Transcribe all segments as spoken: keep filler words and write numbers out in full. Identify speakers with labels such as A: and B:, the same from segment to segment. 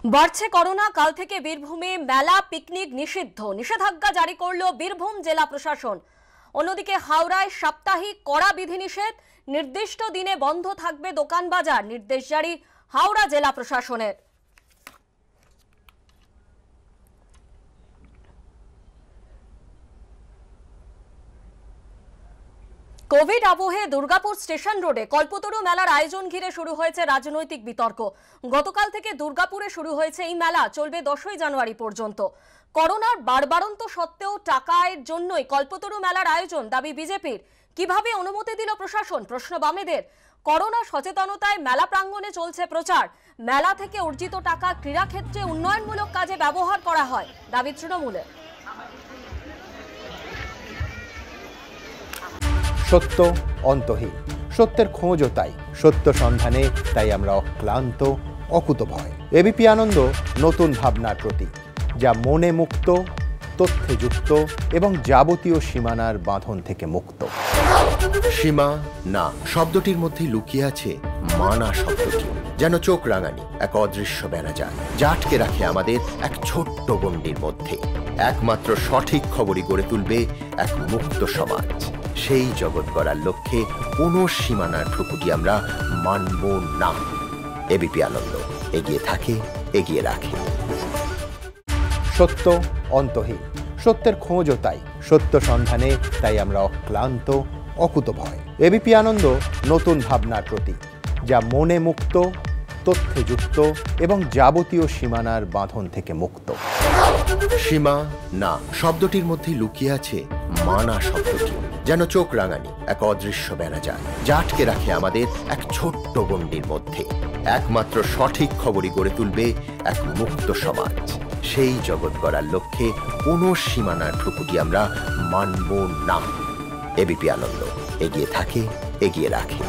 A: বাড়ছে করোনা। কাল থেকে বীরভূমে মেলা পিকনিক নিষিদ্ধ, নিষেধাজ্ঞা জারি করল বীরভূম জেলা প্রশাসন। অন্যদিকে হাওড়ায় সাপ্তাহিক কড়া বিধিনিষেধ, নির্দিষ্ট দিনে বন্ধ থাকবে দোকান বাজার, নির্দেশ জারি হাওড়া জেলা প্রশাসনের। কোভিড আবহে দুর্গাপুর স্টেশন রোডে কল্পতরু মেলার আয়োজন ঘিরে শুরু হয়েছে রাজনৈতিক বিতর্ক। গতকাল থেকে দুর্গাপুরে শুরু হয়েছে এই মেলা, চলবে দশই জানুয়ারি পর্যন্ত। করোনার বাড়বাড়ন্ত সত্ত্বেও টাকা আয়ের জন্যই কল্পতরু মেলার আয়োজন, দাবি বিজেপির। কিভাবে অনুমতি দিল প্রশাসন, প্রশ্ন বামেদের। করোনা সচেতনতায় মেলা প্রাঙ্গণে চলছে প্রচার। মেলা থেকে অর্জিত টাকা ক্রীড়াক্ষেত্রে উন্নয়নমূলক কাজে ব্যবহার করা হয়, দাবি তৃণমূলের।
B: সত্য অন্তহীন, সত্যের খোঁজও তাই, সত্য সন্ধানে তাই আমরা অক্লান্ত অকুতভয়। এবিপি আনন্দ নতুন ভাবনার প্রতীক, যা মনে মুক্ত, তথ্যে যুক্ত এবং যাবতীয় সীমানার বাঁধন থেকে মুক্ত।
C: সীমা না শব্দটির মধ্যে লুকিয়ে আছে মানা শব্দটি, যেন চোখ রাঙানি এক অদৃশ্য বেড়াজাল, যা আটকে রাখে আমাদের এক ছোট্ট গণ্ডির মধ্যে। একমাত্র সঠিক খবরই গড়ে তুলবে এক মুক্ত সমাজ। সেই জগৎ গড়ার লক্ষ্যে কোনো সীমানার ঠুকুটি আমরা মানব না। এবিপি আনন্দ এগিয়ে থাকে, এগিয়ে রাখে।
B: সত্য অন্তহীন, সত্যের খোঁজও তাই, সত্য সন্ধানে তাই আমরা অক্লান্ত অকুতভয়। এবিপি আনন্দ নতুন ভাবনার প্রতীক, যা মনে মুক্ত, তথ্যে যুক্ত এবং যাবতীয় সীমানার বাঁধন থেকে মুক্ত।
C: সীমা না শব্দটির মধ্যে লুকিয়ে আছে মানা শব্দটি, যেন চোখ রাঙানি এক অদৃশ্য বেড়াজাল, যা আটকে রাখে আমাদের এক ছোট্ট গণ্ডির মধ্যে। একমাত্র সঠিক খবরই গড়ে তুলবে এক মুক্ত সমাজ। সেই জগৎ গড়ার লক্ষ্যে কোনো সীমানার ঠুকুটি আমরা মানব না। এবিপি আনন্দ এগিয়ে থাকে, এগিয়ে রাখে।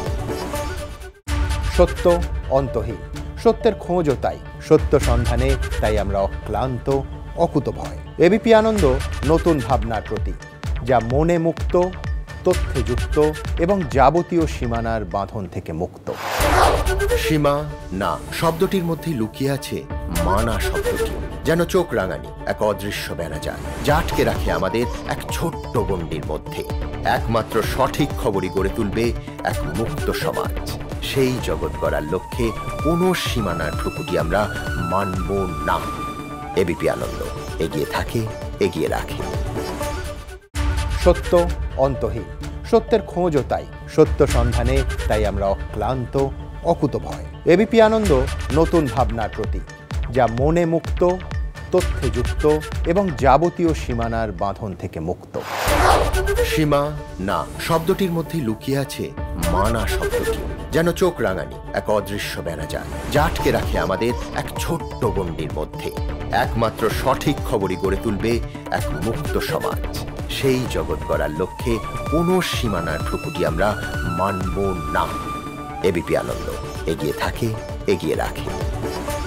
B: সত্য অন্তহীন, সত্যের খোঁজও তাই, সত্য সন্ধানে তাই আমরা অক্লান্ত অকুতভয়। এবিপি আনন্দ নতুন ভাবনার প্রতীক, যা মনে মুক্ত, তথ্যে যুক্ত এবং যাবতীয় সীমানার বাঁধন থেকে মুক্ত।
C: সীমা না শব্দটির মধ্যে লুকিয়ে আছে মানা শব্দটি, যেন চোখ রাঙানি এক অদৃশ্য বেড়াজাল, যা আটকে রাখে আমাদের এক ছোট্ট গণ্ডির মধ্যে। একমাত্র সঠিক খবরই গড়ে তুলবে এক মুক্ত সমাজ। সেই জগৎ গড়ার লক্ষ্যে কোনো সীমানার ঠুকুটি আমরা মানব না। এবিপি আনন্দ এগিয়ে থাকে, এগিয়ে রাখে।
B: সত্য অন্তহীন, সত্যের খোঁজও তাই, সত্য সন্ধানে তাই আমরা অক্লান্ত অকুতভয়। এবিপি আনন্দ নতুন ভাবনার প্রতীক, যা মনে মুক্ত, তথ্যে যুক্ত এবং যাবতীয় সীমানার বাঁধন থেকে মুক্ত।
C: সীমা না শব্দটির মধ্যে লুকিয়ে আছে মানা শব্দটি, যেন চোখ রাঙানি এক অদৃশ্য বেড়াজাল, যা আটকে রাখে আমাদের এক ছোট্ট গণ্ডির মধ্যে। একমাত্র সঠিক খবরই গড়ে তুলবে এক মুক্ত সমাজ। সেই জগৎ গড়ার লক্ষ্যে কোনো সীমানার ঠুকুটি আমরা মানব না। এবিপি আনন্দ এগিয়ে থাকে, এগিয়ে রাখে।